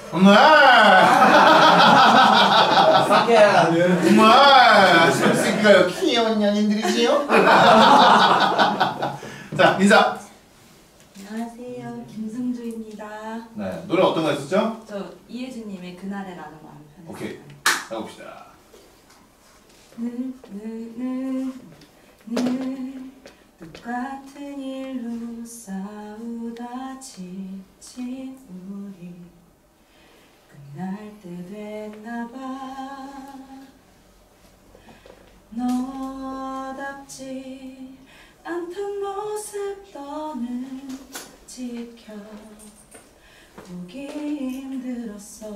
정말 새끼가요 귀여운 연인들이지요? 자 인사. 안녕하세요, 김승주입니다. 네 노래 어떤 거 했었죠? 저 이혜진님의 그날의 라는 마음 편했어요. 오케이 가봅시다. 늘 똑같은 일로 싸우다 지친 우리 끝날 때 됐나봐. 너답지 않던 모습 너는 지켜보기 힘들었어.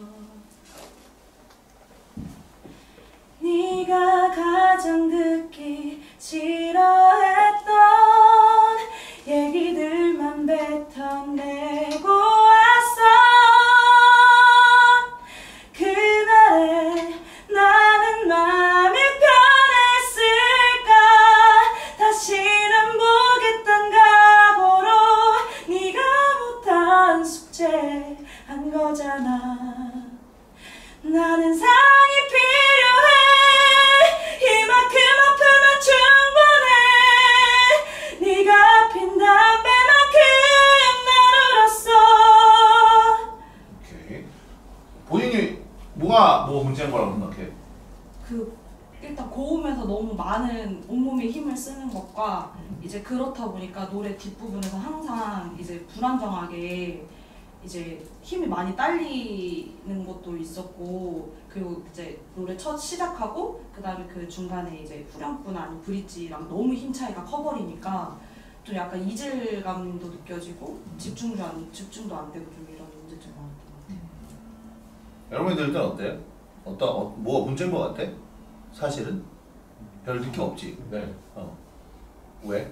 네가 가장 듣기 싫어했던 얘기들만 뱉어내고 왔어. 그날에 나는 마음이 편했을까. 다시는 보겠단 각오로 네가 못한 숙제 한 거잖아. 나는 상이 필요해. 이만큼 아프면 충분해. 네가 핀 담배만큼 난 울었어. 오케이. 본인이 뭐 문제인 거라고 생각해? 일단 고음에서 너무 많은 온몸에 힘을 쓰는 것과 이제 그렇다 보니까 노래 뒷부분에서 항상 이제 불안정하게 이제 힘이 많이 딸리는 것도 있었고, 그리고 이제 노래 첫 시작하고 그 다음에 그 중간에 이제 후렴구나 아니면 브릿지랑 너무 힘 차이가 커버리니까 좀 약간 이질감도 느껴지고 집중도 안 되고 좀 이런 문제점이 많았던 것 같아요. 여러분들은 어때요? 뭐가 문제인 것 같아? 사실은 별 느낌 없지. 네. 왜?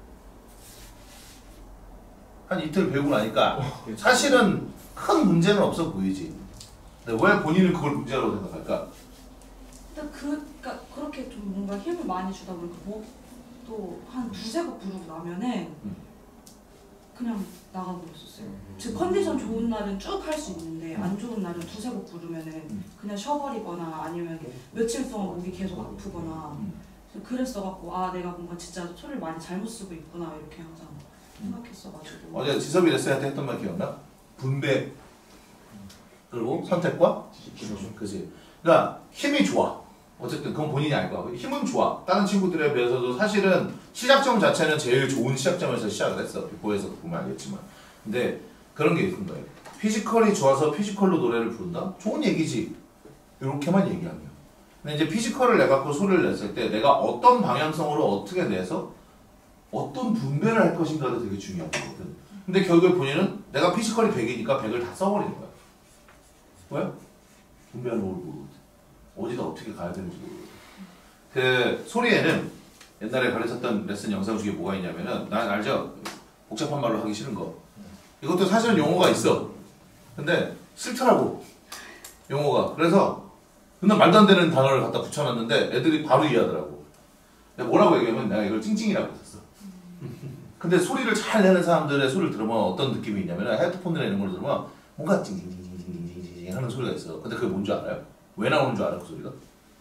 한 이틀 배우고 나니까 사실은 큰 문제는 없어 보이지. 근데 왜 본인은 그걸 문제라고 생각할까? 그러니까 그렇게 좀 뭔가 힘을 많이 주다 보니까 목도 한 두세 곡 부르고 나면은 그냥 나가버렸었어요. 즉 컨디션 좋은 날은 쭉 할 수 있는데 안 좋은 날은 두세 곡 부르면은 그냥 쉬어버리거나 아니면 며칠 동안 목이 계속 아프거나 그랬어갖고 아 내가 뭔가 진짜 소리를 많이 잘못 쓰고 있구나 이렇게 항상 생각했어가지고. 어제 지섭이 레슨한테 했던 말 기억나? 분배 그리고 선택과 그지. 그러니까 힘이 좋아. 어쨌든 그건 본인이 알 거야. 힘은 좋아. 다른 친구들에 비해서도 사실은 시작점 자체는 제일 좋은 시작점에서 시작을 했어. 비포에서 보면 알겠지만. 근데 그런 게 있는 거예요. 피지컬이 좋아서 피지컬로 노래를 부른다? 좋은 얘기지. 이렇게만 얘기하면. 근데 이제 피지컬을 내갖고 소리를 냈을 때 내가 어떤 방향성으로 어떻게 내서 어떤 분배를 할 것인가도 되게 중요하거든. 근데 결국에 본인은 내가 피지컬이 100이니까 100을 다 써버리는 거야. 왜? 분배하는 걸 모르거든. 어디다 어떻게 가야 되는지 모르거든. 그 소리에는 옛날에 가르쳤던 레슨 영상 중에 뭐가 있냐면은 난 알죠? 복잡한 말로 하기 싫은 거. 이것도 사실은 용어가 있어. 근데 싫더라고. 용어가. 그래서 그냥 말도 안 되는 단어를 갖다 붙여놨는데 애들이 바로 이해하더라고. 내가 뭐라고 얘기하면 내가 이걸 찡찡이라고 했었어. 근데 소리를 잘 내는 사람들의 소리를 들으면 어떤 느낌이 있냐면 헤드폰이나 이런 걸 들으면 뭔가 찡찡찡찡찡찡 하는 소리가 있어. 근데 그게 뭔지 알아요? 왜 나오는 줄 알아 그 소리가?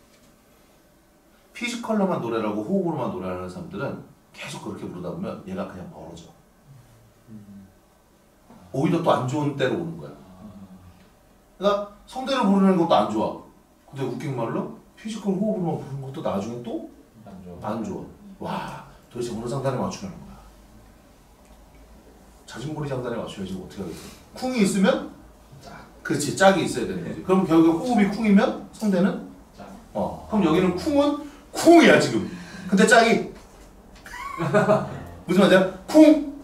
피지컬로만 노래를 하고 호흡으로만 노래를 하는 사람들은 계속 그렇게 부르다 보면 얘가 그냥 멀어져. 오히려 또 안 좋은 때로 오는 거야. 그러니까 성대를 부르는 것도 안 좋아. 근데 웃긴 말로 피지컬 호흡으로만 부르는 것도 나중에 또 안 좋아. 와 도대체 어느 장단에 맞추려는 거야. 자진몰이 장단에 맞춰야지 어떻게 하겠어. 쿵이 있으면 그렇지 짝이 있어야 되는 거지. 그럼 결국에 호흡이 쿵이면 성대는 그럼 여기는 쿵은 쿵이야 지금. 근데 짝이 무슨 말이야? 쿵.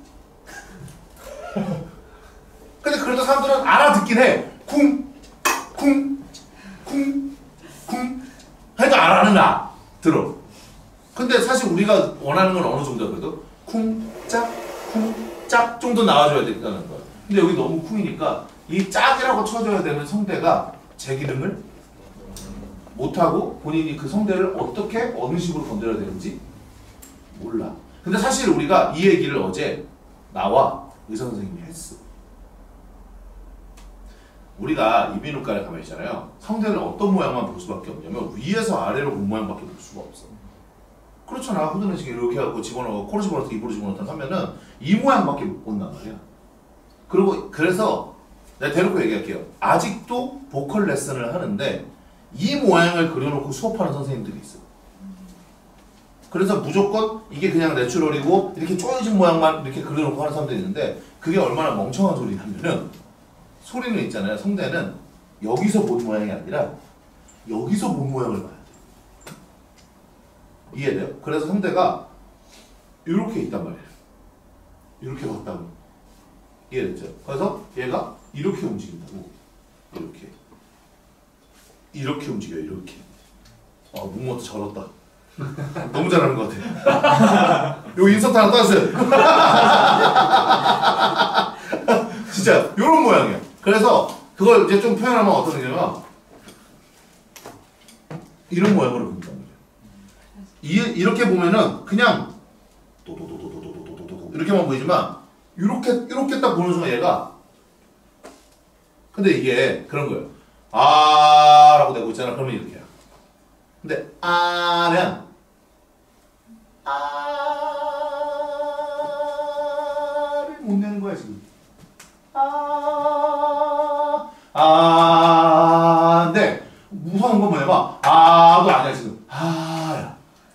근데 그래도 사람들은 알아듣긴 해. 쿵, 쿵, 쿵, 쿵. 해도 알아는 들어. 근데 사실 우리가 원하는 건 어느 정도야 그래도? 쿵, 짝, 쿵, 짝 정도 나와줘야 된다는 거야. 근데 여기 너무 쿵이니까 이 짝이라고 쳐줘야 되는 성대가 제 기능을 못하고 본인이 그 성대를 어떻게 어느 식으로 건드려야 되는지 몰라. 근데 사실 우리가 이 얘기를 어제 나와 의사 선생님이 했어. 우리가 이비인후과를 가면 있잖아요. 성대를 어떤 모양만 볼 수밖에 없냐면 위에서 아래로 본 모양밖에 볼 수가 없어. 그렇잖아. 후드내시계 이렇게 해갖고 집어넣고 코로 집어넣고 입으로 집어넣다 하면은 이 모양밖에 못 본단 말이야. 그리고 그래서 내가 대놓고 얘기할게요. 아직도 보컬 레슨을 하는데 이 모양을 그려놓고 수업하는 선생님들이 있어요. 그래서 무조건 이게 그냥 내추럴이고 이렇게 쪼여진 모양만 이렇게 그려놓고 하는 사람들이 있는데 그게 얼마나 멍청한 소리냐면은 소리는 있잖아요. 성대는 여기서 본 모양이 아니라 여기서 본 모양을 봐야 돼. 이해돼요? 그래서 성대가 이렇게 있단 말이에요. 이렇게 봤다고. 이해됐죠? 그래서 얘가 이렇게 움직인다고. 이렇게 움직여요. 이렇게. 목모도 저렇다. 너무 잘하는 것 같아. 요 인서트 하나 떠주세요. 진짜 요런 모양이야. 그래서 그걸 이제 좀 표현하면 어떤 느낌이냐면 이런 모양으로 본단 말이야. 이렇게 보면은 그냥 도도도도도도도도도 이렇게만 보이지만 이렇게 딱 보는 순간 얘가 근데 이게 그런 거예요. 아라고 내고 있잖아. 그러면 이렇게야. 근데 아는 아를 못 내는 거야 지금. 근데 무서운 건 뭐냐면 아도 아니야 지금. 아야.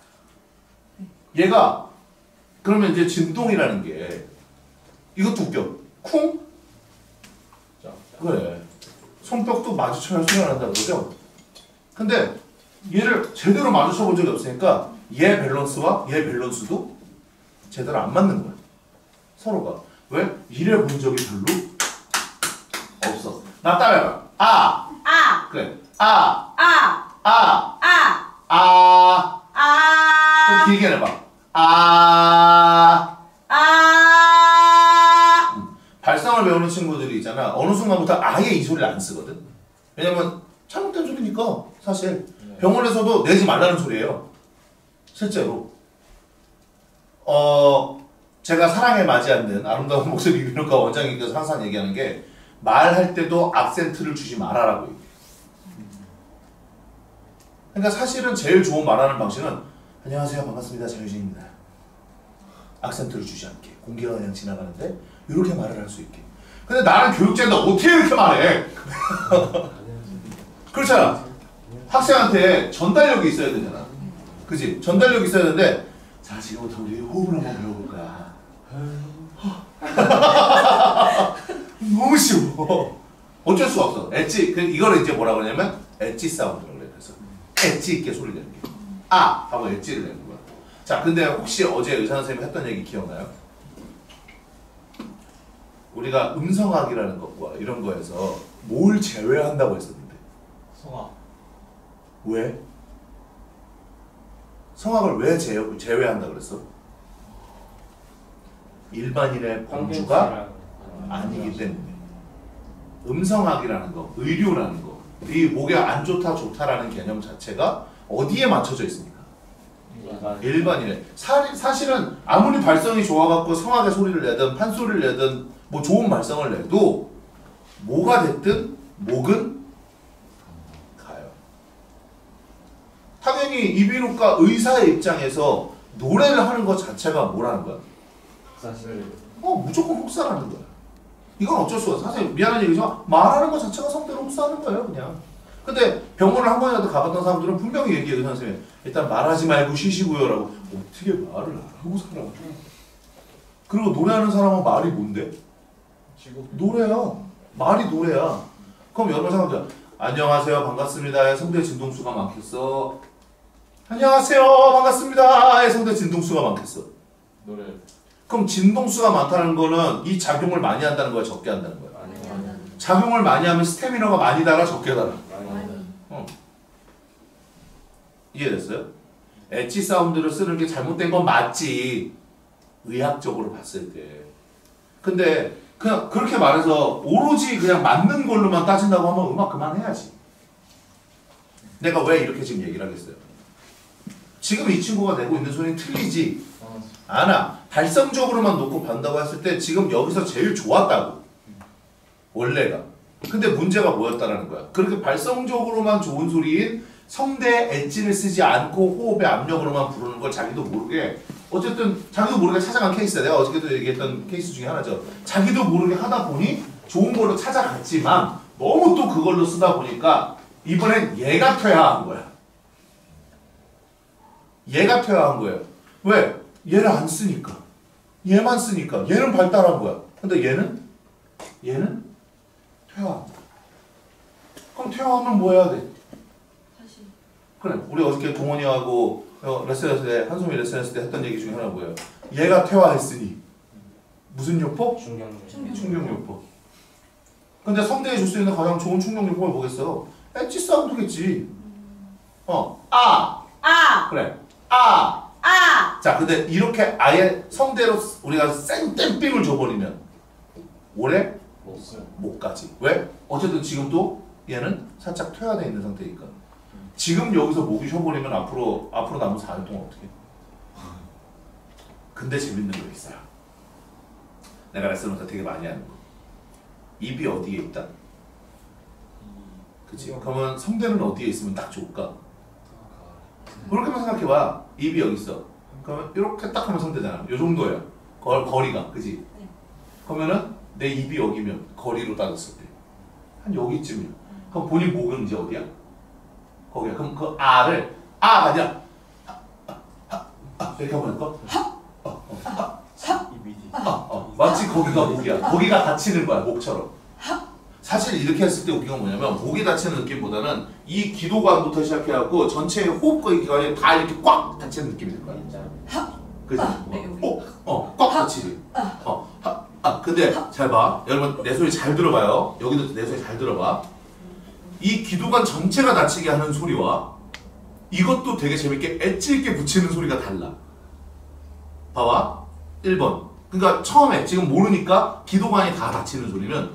얘가 그러면 이제 진동이라는 게 이것도 웃겨. 쿵? 자, 그래. 손뼉도 마주쳐야 소리가 난다고 그러죠? 근데 얘를 제대로 마주쳐 본 적이 없으니까 얘 밸런스와 얘 밸런스도 제대로 안 맞는 거야. 서로가. 왜? 이래 본 적이 별로 없어. 나 따라해봐. 그래. 좀 길게 해봐. 발성을 배우는 친구들이 있잖아. 어느 순간부터 아예 이 소리를 안 쓰거든. 왜냐면 잘못된 소리니까 사실 병원에서도 내지 말라는 소리예요. 실제로. 제가 사랑에 맞지 않는 아름다운 목소리 이비인후과 원장님께서 항상 얘기하는 게 말할 때도 악센트를 주지 말아라고 얘기해요. 그러니까 사실은 제일 좋은 말하는 방식은 안녕하세요 반갑습니다 장유진입니다. 악센트를 주지 않게 공기가 그냥 지나가는데 이렇게 말을 할 수 있게. 근데 나는 교육자인데 어떻게 이렇게 말해? 그렇잖아. 학생한테 전달력이 있어야 되잖아. 그지? 전달력이 있어야 되는데 자 지금부터 우리 호흡을 한번 배워볼 거야. 너무 쉬워. 어쩔 수가 없어. 엣지, 이거를 이제 뭐라 그러냐면 엣지 사운드라고 그래. 그래서 엣지 있게 소리 내는 게 하고 엣지를 내는 거야. 자 근데 혹시 어제 의사 선생님이 했던 얘기 기억나요? 우리가 음성학이라는 것과 이런 거에서 뭘 제외한다고 했었는데 성악. 왜? 성악을 왜 제외한다 그랬어? 일반인의 범주가 아니기 때문에. 음성학이라는 거, 의료라는 거, 이 목에 안 좋다 좋다라는 개념 자체가 어디에 맞춰져 있습니까? 일반인의. 사실은 아무리 발성이 좋아갖고 성악의 소리를 내든 판소리를 내든 뭐 좋은 발성을 내도 뭐가 됐든 목은 가요. 당연히 이비인후과 의사의 입장에서 노래를 하는 것 자체가 뭐라는 거야? 사실 무조건 혹사라는 거야. 이건 어쩔 수가 없어. 사실 미안한 얘기지만 말하는 것 자체가 성대로 혹사하는 거예요 그냥. 근데 병원을 한 번이라도 가봤던 사람들은 분명히 얘기해요. 선생님 일단 말하지 말고 쉬시고요 라고. 어떻게 말을 안 하고 살아. 그리고 노래하는 사람은 말이 뭔데? 노래야. 말이 노래야. 그럼 여러분 생각해요. 안녕하세요 반갑습니다의 성대 진동수가 많겠어? 안녕하세요 반갑습니다의 성대 진동수가 많겠어? 노래. 그럼 진동수가 많다는 거는 이 작용을 많이 한다는 거야 적게 한다는 거야? 작용을 많이 하면 스태미너가 많이 달아 적게 달아? 이해됐어요? 엣지 사운드를 쓰는 게 잘못된 건 맞지 의학적으로 봤을 때. 근데 그냥 그렇게 말해서 오로지 그냥 맞는 걸로만 따진다고 하면 음악 그만해야지. 내가 왜 이렇게 지금 얘기를 하겠어요? 지금 이 친구가 내고 있는 소리는 틀리지 않아. 발성적으로만 놓고 본다고 했을 때 지금 여기서 제일 좋았다고. 원래가. 근데 문제가 뭐였다라는 거야. 그렇게 발성적으로만 좋은 소리인 성대 엣지를 쓰지 않고 호흡의 압력으로만 부르는 걸 자기도 모르게 어쨌든 자기도 모르게 찾아간 케이스야. 내가 어저께도 얘기했던 케이스 중에 하나죠. 자기도 모르게 하다 보니 좋은 걸로 찾아갔지만 너무 또 그걸로 쓰다 보니까 이번엔 얘가 퇴화한 거야. 얘가 퇴화한 거예요. 왜? 얘를 안 쓰니까. 얘만 쓰니까. 얘는 발달한 거야. 근데 얘는 퇴화. 그럼 퇴화하면 뭐 해야 돼? 다시. 그래. 우리 어저께 동원이하고 레슨했을 때, 한소미 레슨했을 때 했던 얘기 중에 하나가 뭐예요? 얘가 퇴화했으니 무슨 요법? 충격요법. 근데 성대에 줄 수 있는 가장 좋은 충격요법을 뭐겠어? 엣지 사운드겠지. 그래. 자, 근데 이렇게 아예 성대로 우리가 생땡빙을 줘버리면 오래 못 가지. 왜? 어쨌든 지금도 얘는 살짝 퇴화되어 있는 상태니까. 지금 여기서 목이 쉬어버리면 앞으로 남은 4년 동안 어떻게 해? 근데 재밌는 거 있어요. 내가 레슨을 되게 많이 하는 거. 입이 어디에 있다? 그치? 그러면 성대는 어디에 있으면 딱 좋을까? 그렇게만 생각해봐. 입이 여기 있어. 그러면 이렇게 딱 하면 성대잖아. 요 정도야. 거리가. 그치? 네. 그러면은 내 입이 여기면 거리로 따졌을 때 한 여기쯤이야. 그럼 본인 목은 이제 어디야? 거기야. 그럼 그 아를 아니야. 이렇게 한번 할까? 마치 거기가 목이야. 거기가 다치는 거야. 목처럼. 사실 이렇게 했을 때 웃긴 건 뭐냐면 목이 다치는 느낌보다는 이 기도관부터 시작해갖고 전체 호흡과 기관이 다 이렇게 꽉 다치는 느낌이 들 거야. 그지? 네, 여기. 꽉 다치지. 근데 잘 봐. 여러분 내 소리 잘 들어봐요. 여기도 내 소리 잘 들어봐. 이 기도관 전체가 다치게 하는 소리와 이것도 되게 재밌게 엣지 있게 붙이는 소리가 달라. 봐봐. 1번. 그러니까 처음에 지금 모르니까 기도관이 다 다치는 소리는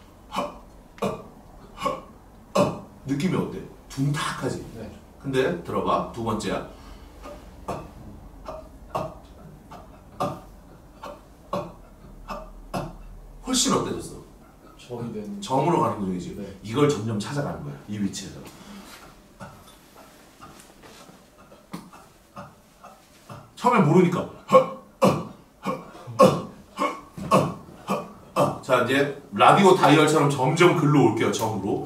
느낌이 어때? 둥탁하지? 네. 근데 들어봐. 두 번째야. 훨씬 어때졌어? 점으로 가는 거지. 네. 이걸 점점 찾아가는 거야. 이 위치에서. 처음에 모르니까. 자 이제 라디오 다이얼처럼 점점 글로 올게요. 점으로.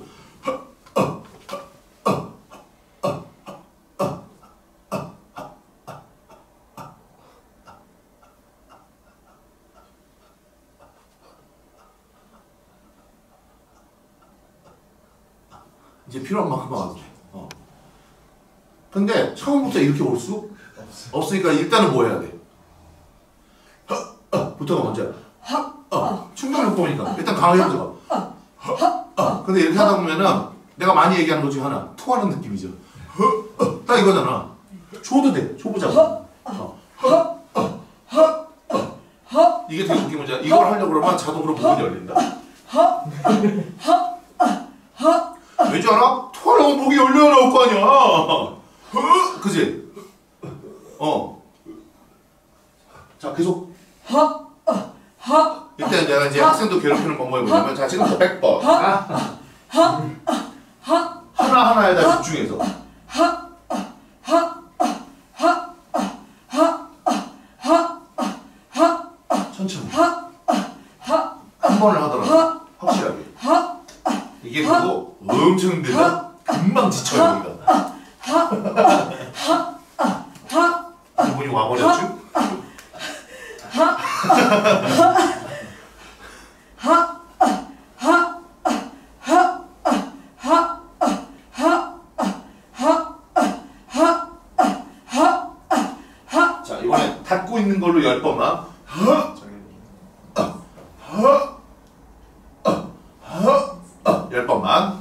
이제 필요한 만큼 와도 돼. 근데 처음부터 이렇게 올 수 없으니까 일단은 뭐 해야 돼? 부터가 먼저야. 충격요법이니까 일단 강하게 해보자. 근데 이렇게 하다 보면은 내가 많이 얘기하는 것 중에 하나 토하는 느낌이죠. 딱 이거잖아. 줘도 돼. 줘보자고. 이게 되게 웃긴 문제야. 이걸 하려고 그러면 자동으로 목이 열린다. 왜지 알아? 토하려고 목이 열려야 나올 거 아니야. 그지? 자 계속. 일단 내가 이제 학생도 괴롭히는 방법이 뭐냐면 자 지금부터 100번 하나하나에다 집중해서 천천히 한 번을 하더라도 확실하게 이게 그거 엄청 힘들다 금방 지쳐요 우리가 기분이 와버렸죠? 자 이번엔 닫고 있는 걸로 10번만 10번만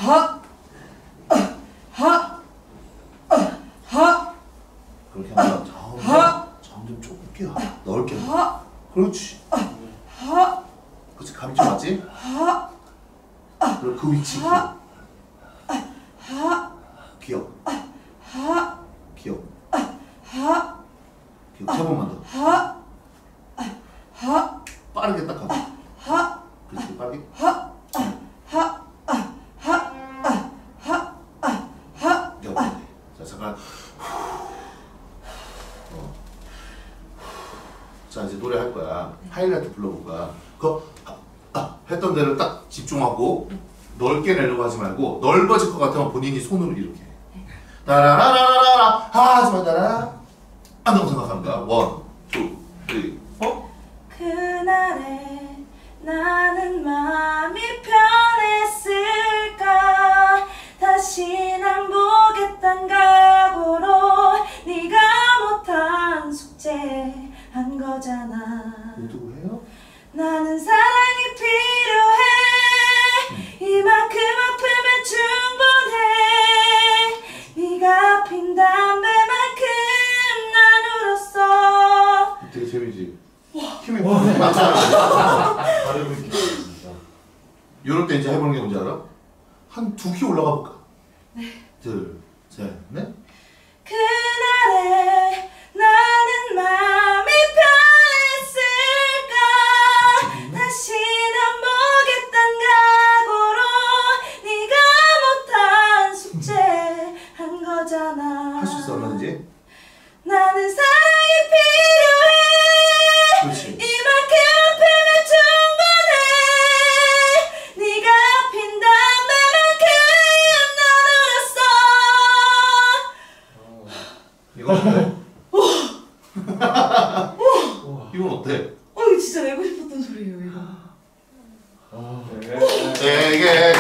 그렇게 하면 점점 좁게 넓게 그렇지 그렇지 감이 좀 맞지? 그리고 그 위치 기억 기억 3번만 더 빠르게 딱 하고 그렇지 빠르게 하이라이트 불러볼 거야. 그 했던 데를 딱 집중하고 넓게 내려고 하지 말고 넓어질 것 같으면 본인이 손으로 이렇게 따라라라라라 하지마 따라 안다고 생각하는 거야. 1, 2, 3 그날에 나는 마음이 편했을까 다시 난 보겠단 각오로 네가 못한 숙제 한 거잖아. 누구예요? 나는 사랑이 필요해 이만큼 아프면 충분해 네가 핀 담배만큼 난 울었어. 되게 재미지? 힘이 많잖아. 다른 느낌 진짜. 이럴 때 이제 해보는 게 뭔지 알아? 한 2키 올라가 볼까? 둘, 셋, 넷. 그날에 나는 마음이 편했을까 다시 난 보겠단 각오로 네가 못한 숙제 한 거잖아. 할 수 있어 얼마든지? 나는 사랑이 필요해 그렇지. 이만큼 아프면 충분해 네가 핀 담배만큼 난 울었어. 이거 어때? 이건 어때? 이거 진짜 내고 싶었던 소리예요 이거. 되게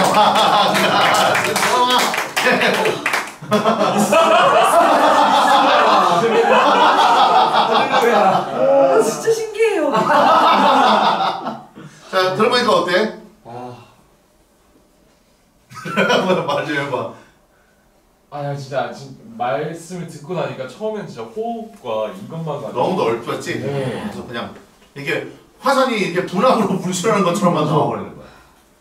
진짜 신기해요. 자 들어보니까 어때? 아, 말 좀 해봐. 아야 진짜 말씀을 듣고 나니까 처음엔 진짜 호흡과 이것만 가지고 너무 넓었지? 네. 그래서 그냥 이게 화산이 이렇게 분화구로 분출하는 것처럼만 나와버리는 거야.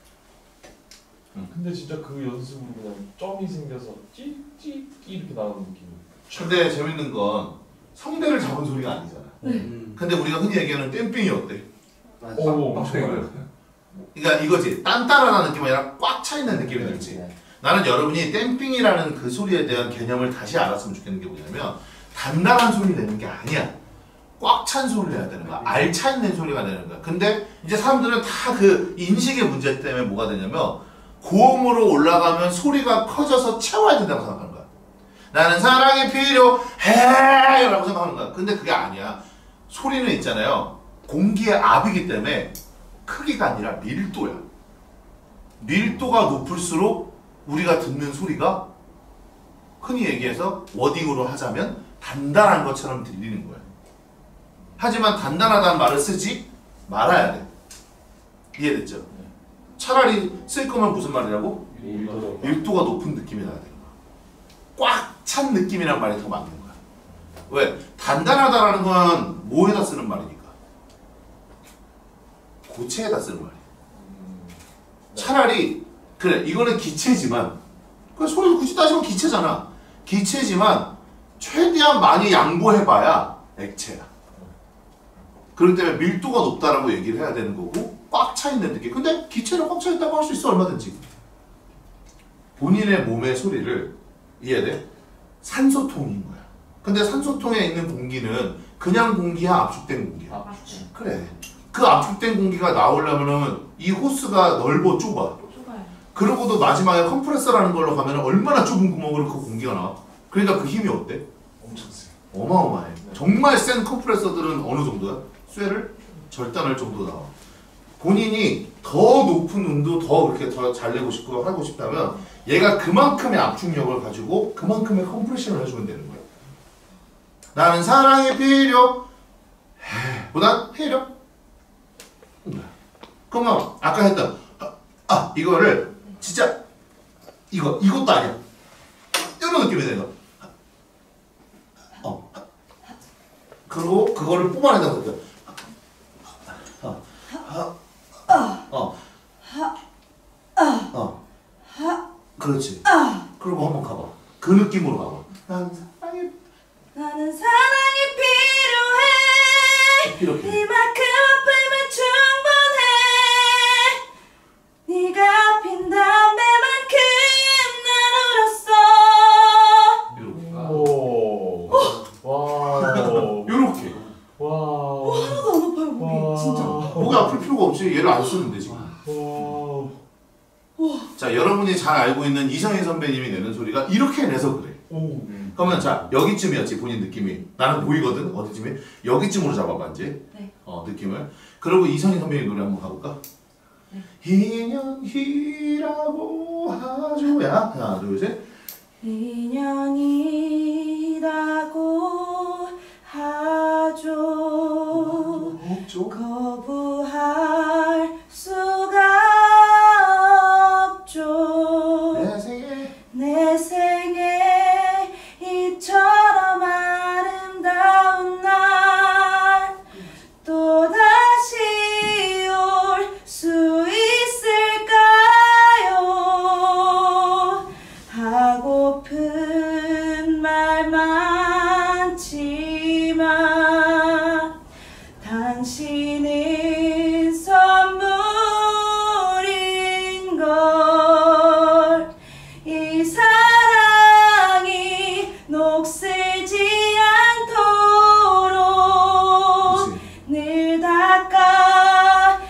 근데 진짜 그 연습으로 그냥 점이 생겨서 찌찌 이렇게 나오는 느낌이. 근데 재밌는 건 성대를 잡은 소리가 아니잖아. 근데 우리가 흔히 얘기하는 땜빵이 어때? 오, 그러니까 이거지. 딴따라라는 느낌이 아니라 꽉 차있는 느낌이 들지. 나는 여러분이 댐핑이라는 그 소리에 대한 개념을 다시 알았으면 좋겠는 게 뭐냐면 단단한 소리 내는 게 아니야. 꽉 찬 소리를 해야 되는 거야. 알차있는 소리가 되는 거야. 근데 이제 사람들은 다 그 인식의 문제 때문에 뭐가 되냐면 고음으로 올라가면 소리가 커져서 채워야 된다고 생각하는 거야. 나는 사랑이 필요해 라고 생각하는 거야. 근데 그게 아니야. 소리는 있잖아요. 공기의 압이기 때문에 크기가 아니라 밀도야. 밀도가 높을수록 우리가 듣는 소리가 흔히 얘기해서 워딩으로 하자면 단단한 것처럼 들리는 거야. 하지만 단단하다는 말을 쓰지 말아야 돼. 이해됐죠? 차라리 쓸 거면 무슨 말이라고? 밀도가 높은 느낌이 나야 되는 거야. 꽉 찬 느낌이란 말이 더 맞는 거야. 왜? 단단하다라는 건 뭐에다 쓰는 말이니까? 고체에다 쓰는 말이야. 차라리 그래 이거는 기체지만 그 소리 굳이 따지면 기체잖아. 기체지만 최대한 많이 양보해봐야 액체야. 그렇기 때문에 밀도가 높다라고 얘기를 해야 되는 거고 꽉 차있는 느낌. 근데 기체로 꽉 차있다고 할 수 있어 얼마든지. 본인의 몸의 소리를 이해돼? 산소통인 거야. 근데 산소통에 있는 공기는 그냥 공기야 압축된 공기야? 그래. 그 압축된 공기가 나오려면은 이 호스가 넓어 좁아. 그러고도 마지막에 컴프레서라는 걸로 가면 얼마나 좁은 구멍으로 그 공기가 나와? 그러니까 그 힘이 어때? 엄청 세. 어마어마해. 정말 센 컴프레서들은 어느 정도야? 쇠를 절단할 정도 나와. 본인이 더 높은 온도 더 그렇게 더 잘 내고 싶고 하고 싶다면 얘가 그만큼의 압축력을 가지고 그만큼의 컴프레션을 해주면 되는 거야. 나는 사랑이 필요해 보단 필요. 그러면 아까 했던 이거를 진짜 이것도 아니야. 이런 느낌이 돼요. 그리고 그거를 뽑아낸다고 생각해. 그렇지. 그리고 한번 가봐. 그 느낌으로 가봐. 나는 사랑이 필요해. 이렇게. 이만큼 아프면 충분해. 네가 핀 담배만큼 난 울었어. 오. 와우. 요렇게. 와우. 하나도 안 아파요 목이 진짜. 이제 얘를 안 쓰는데 지금. 자, 여러분이 잘 알고 있는 이성희 선배님이 내는 소리가 이렇게 내서 그래. 그러면 자, 여기쯤이었지 본인 느낌이. 나는 보이거든. 어디쯤이? 여기쯤으로 잡아봐 이제. 네. 느낌을. 그리고 이성희 선배님 노래 한번 가볼까? 네. 인연이라고 하죠야. 하나, 둘, 셋. 인연이라고 하죠. 거부할 수가 없죠. 내 생에 이처럼 아름다운 날 또다시 올 수 있을까요? 하고픈 말 많지만 당신은 선물인 걸. 이 사랑이 녹슬지 않도록 늘 닦아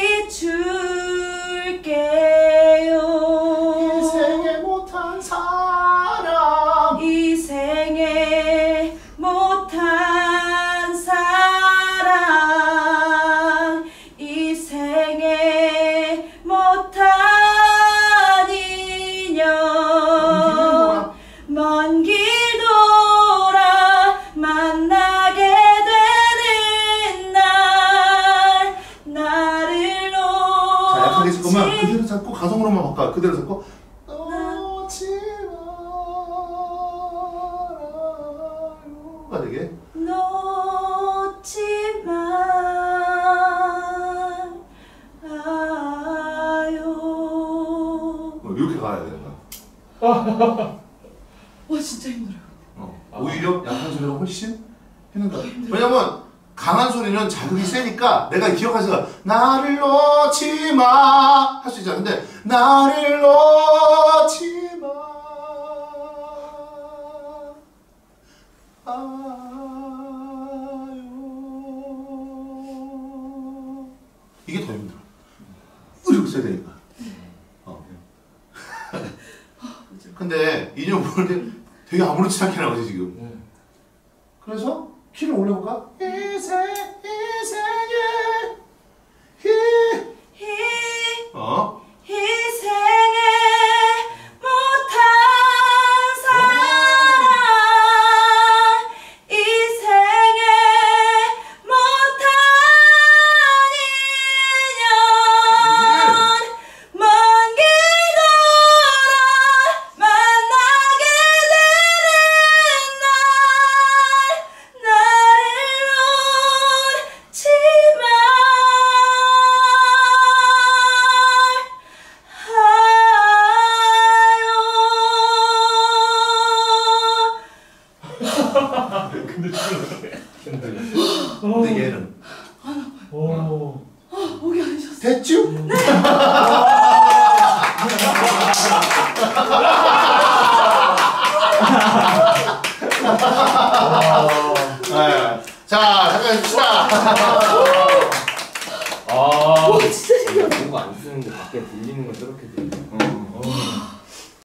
비출게요. 인생에 못한 사람. 이 생에 못한 사랑, 이 생에 못한 인연, 먼 길 돌아 만나게 되는 날, 나를 자, 약하게 잠깐만 놓지 그대로 잡고 가성으로만 바꿔. 그대로 잡고 놓지 말아요. 되게. 놓지 말아요. 이렇게 가야 된다. 와 진짜 힘들어요. 오히려 약한 소리가 훨씬 힘든다. 왜냐면 강한 소리는 자극이 세니까 내가 기억하세요. 나를 놓지 마 할 수 있잖아. 근데 나를 놓지 마 아요. 이게 더 힘들어. 이렇게 써야 되니까. 근데 인형 부를 때 되게 아무렇지 않게 나오지 지금. 그래서 키를 올려볼까? 희생의 희생에 못한 사랑, 이 생에 못한 인연, 먼 길 돌아 만나게 되는 날, 나를 놓지 근데 근데 얘는 목이 안 쉬었어. 됐죠? 네. 자, 잠깐 봅시다. 와 진짜 신기하다. 뭔가 안 쓰는데 밖에 들리는 건 저렇게 들리네.